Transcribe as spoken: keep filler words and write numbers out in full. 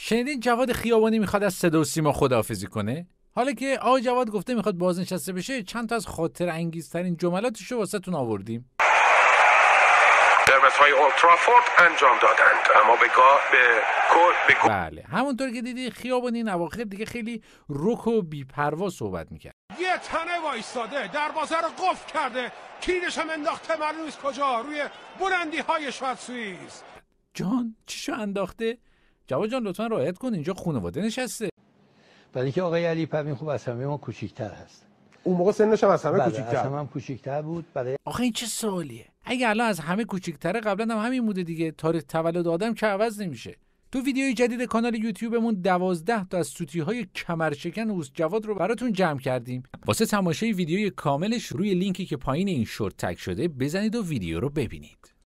شنیدین جواد خیابانی میخواد از صدا و سیما خداحافظی کنه؟ حالا که آقای جواد گفته میخواد بازنشسته بشه، چند تا از خاطر انگیزترین جملاتشو واسهتون آوردیم. قرمزهای اولترافورد انجام دادند، اما به گاه به به بله، همونطور که دیدی خیابانی این اواخر دیگه خیلی رک و بی‌پروا صحبت میکرد. یه تنه وایستاده، دروازه رو قفل کرده، کلیدش هم انداخته معلوم نیست کجا، روی بلندی های شاید سوئیس. جان چیشو انداخته؟ جواد جان لطفا رعایت کن، اینجا خانواده نشسته. ولی که آقای علی پروین خوب از همه ما کوچیک‌تر هست. اون موقع سنش هم از همه بله، کوچیک‌تر. از همه هم کوچیک‌تر بود. برای آخه این چه سوالیه؟ اگه الان از همه کوچیک‌تره، قبلا هم همین بوده دیگه. تاریخ تولد آدم که عوض نمیشه. تو ویدیوی جدید کانال یوتیوبمون دوازده تا از سوتی‌های کمرشکن اوست جواد رو براتون جمع کردیم. واسه تماشای ویدیوی کاملش روی لینکی که پایین این شورت تگ شده بزنید و ویدیو رو ببینید.